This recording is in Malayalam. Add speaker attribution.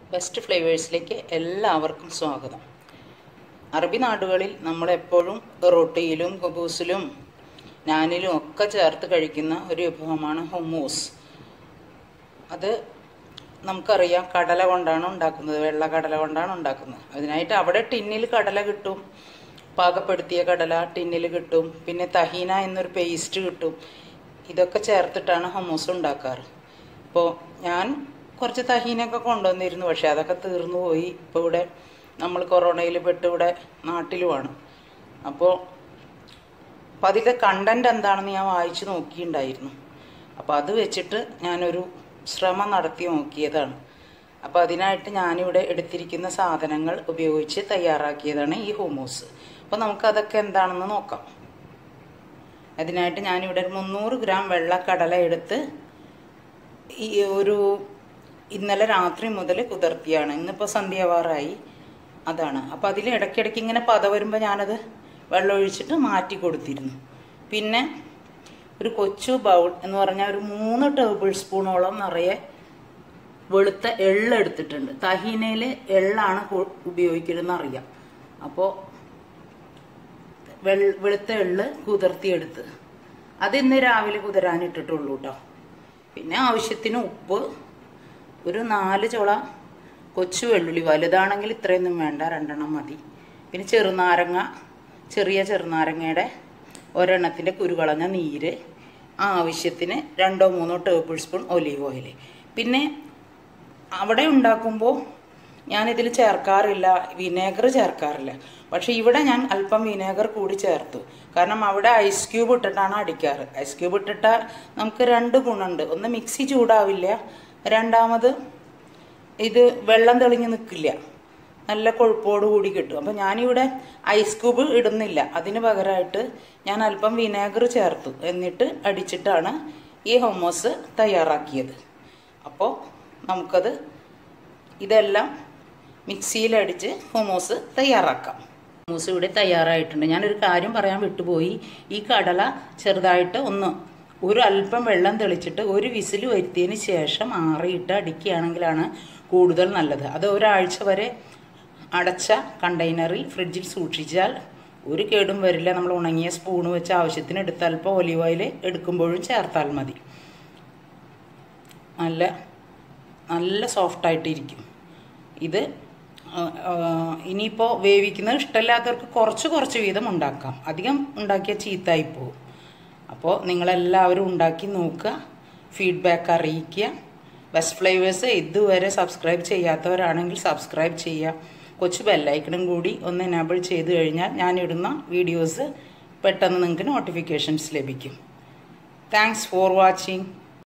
Speaker 1: ബെസ്റ്റ് ഫ്ലേവേഴ്സിലേക്ക് എല്ലാവർക്കും സ്വാഗതം. അറബി നാടുകളിൽ നമ്മളെപ്പോഴും റൊട്ടിയിലും കുബൂസിലും നാനിലും ഒക്കെ ചേർത്ത് കഴിക്കുന്ന ഒരു വിഭവമാണ് ഹുമ്മൂസ്. അത് നമുക്കറിയാം, കടല കൊണ്ടാണ് ഉണ്ടാക്കുന്നത്, വെള്ള കടല കൊണ്ടാണ് ഉണ്ടാക്കുന്നത്. അതിനായിട്ട് അവിടെ ടിന്നിൽ കടല കിട്ടും, പാകപ്പെടുത്തിയ കടല ടിന്നിൽ കിട്ടും, പിന്നെ തഹീന എന്നൊരു പേസ്റ്റ് കിട്ടും. ഇതൊക്കെ ചേർത്തിട്ടാണ് ഹുമ്മൂസ് ഉണ്ടാക്കാറ്. ഇപ്പോൾ ഞാൻ കുറച്ച് തഹീനൊക്കെ കൊണ്ടുവന്നിരുന്നു, പക്ഷെ അതൊക്കെ തീർന്നു പോയി. ഇപ്പോൾ ഇവിടെ നമ്മൾ കൊറോണയിൽ പെട്ട് ഇവിടെ നാട്ടിലുമാണ്. അപ്പോൾ അതിലെ കണ്ടന്റ് എന്താണെന്ന് ഞാൻ വായിച്ച് നോക്കിയിട്ടുണ്ടായിരുന്നു. അപ്പോൾ അത് വെച്ചിട്ട് ഞാനൊരു ശ്രമം നടത്തി നോക്കിയതാണ്. അപ്പോൾ അതിനായിട്ട് ഞാനിവിടെ എടുത്തിരിക്കുന്ന സാധനങ്ങൾ ഉപയോഗിച്ച് തയ്യാറാക്കിയതാണ് ഈ ഹുമ്മൂസ്. അപ്പോൾ നമുക്കതൊക്കെ എന്താണെന്ന് നോക്കാം. അതിനായിട്ട് ഞാനിവിടെ 300 ഗ്രാം വെള്ളക്കടല എടുത്ത് ഇന്നലെ രാത്രി മുതൽ കുതിർത്തിയാണ്. ഇന്നിപ്പോൾ സന്ധ്യാവാറായി, അതാണ്. അപ്പോൾ അതിൽ ഇടയ്ക്കിടയ്ക്ക് ഇങ്ങനെ പത വരുമ്പോൾ ഞാനത് വെള്ളമൊഴിച്ചിട്ട് മാറ്റി കൊടുത്തിരുന്നു. പിന്നെ ഒരു കൊച്ചു ബൗൾ എന്ന് പറഞ്ഞാൽ ഒരു 3 ടേബിൾ സ്പൂണോളം നിറയെ വെളുത്ത എള്ള് എടുത്തിട്ടുണ്ട്. തഹീനയിൽ എള്ളാണ് ഉപയോഗിക്കണമെന്ന് അറിയാം. അപ്പോൾ വെളുത്ത എള്ള് കുതിർത്തിയെടുത്ത് അത് ഇന്ന് രാവിലെ കുതിരാനിട്ടിട്ടുള്ളൂ കേട്ടോ. പിന്നെ ആവശ്യത്തിന് ഉപ്പ്, ഒരു 4 ചുള കൊച്ചു വെള്ളുള്ളി, വലുതാണെങ്കിൽ ഇത്രയൊന്നും വേണ്ട, 2 എണ്ണം മതി. പിന്നെ ചെറുനാരങ്ങ, ചെറിയ ചെറുനാരങ്ങയുടെ ഒരെണ്ണത്തിൻ്റെ കുരുകളഞ്ഞ നീര്, ആവശ്യത്തിന് 2-3 ടേബിൾ സ്പൂൺ ഒലീവ് ഓയിൽ. പിന്നെ അവിടെ ഉണ്ടാക്കുമ്പോൾ ഞാനിതിൽ ചേർക്കാറില്ല, വിനേഗർ ചേർക്കാറില്ല. പക്ഷെ ഇവിടെ ഞാൻ അല്പം വിനേഗർ കൂടി ചേർത്തു. കാരണം അവിടെ ഐസ് ക്യൂബ് ഇട്ടിട്ടാണ് അടിക്കാറ്. ഐസ് ക്യൂബ് ഇട്ടിട്ടാൽ നമുക്ക് 2 ഗുണമുണ്ട്. ഒന്ന് മിക്സി ചൂടാവില്ല, രണ്ടാമത് ഇത് വെള്ളം തെളിഞ്ഞ് നിൽക്കില്ല, നല്ല കൊഴുപ്പോട് കൂടി കിട്ടും. അപ്പം ഞാനിവിടെ ഐസ് ക്യൂബ് ഇടുന്നില്ല, അതിന് പകരമായിട്ട് ഞാൻ അല്പം വിനേഗർ ചേർത്തു. എന്നിട്ട് അടിച്ചിട്ടാണ് ഈ ഹുമ്മൂസ് തയ്യാറാക്കിയത്. അപ്പോൾ നമുക്കത് ഇതെല്ലാം മിക്സിയിലടിച്ച് ഹുമ്മൂസ് തയ്യാറാക്കാം. ഹുമ്മൂസ് ഇവിടെ തയ്യാറായിട്ടുണ്ട്. ഞാനൊരു കാര്യം പറയാൻ വിട്ടുപോയി. ഈ കടല ചെറുതായിട്ട് ഒരു അല്പം വെള്ളം തെളിച്ചിട്ട് ഒരു വിസിൽ വരുത്തിയതിന് ശേഷം ആറിയിട്ട് അടിക്കുകയാണെങ്കിലാണ് കൂടുതൽ നല്ലത്. അത് ഒരാഴ്ച വരെ അടച്ച കണ്ടെയ്നറിൽ ഫ്രിഡ്ജിൽ സൂക്ഷിച്ചാൽ ഒരു കേടും വരില്ല. നമ്മൾ ഉണങ്ങിയ സ്പൂണ് വെച്ച് ആവശ്യത്തിന് എടുത്ത് അല്പം ഒലിവ് ഓയിൽ എടുക്കുമ്പോഴും ചേർത്താൽ മതി. നല്ല സോഫ്റ്റായിട്ടിരിക്കും ഇത്. ഇനിയിപ്പോൾ വേവിക്കുന്നത് ഇഷ്ടമില്ലാത്തവർക്ക് കുറച്ച് വീതം ഉണ്ടാക്കാം. അധികം ഉണ്ടാക്കിയാൽ ചീത്തായി പോകും. അപ്പോൾ നിങ്ങളെല്ലാവരും ഉണ്ടാക്കി നോക്കുക, ഫീഡ്ബാക്ക് അറിയിക്കുക. ബെസ്റ്റ് ഫ്ലേവേഴ്സ് ഇതുവരെ സബ്സ്ക്രൈബ് ചെയ്യാത്തവരാണെങ്കിൽ സബ്സ്ക്രൈബ് ചെയ്യുക. കൊച്ചു ബെല്ലൈക്കണും കൂടി ഒന്ന് എനേബിൾ ചെയ്ത് കഴിഞ്ഞാൽ ഞാനിടുന്ന വീഡിയോസ് പെട്ടെന്ന് നിങ്ങൾക്ക് നോട്ടിഫിക്കേഷൻസ് ലഭിക്കും. Thanks for watching.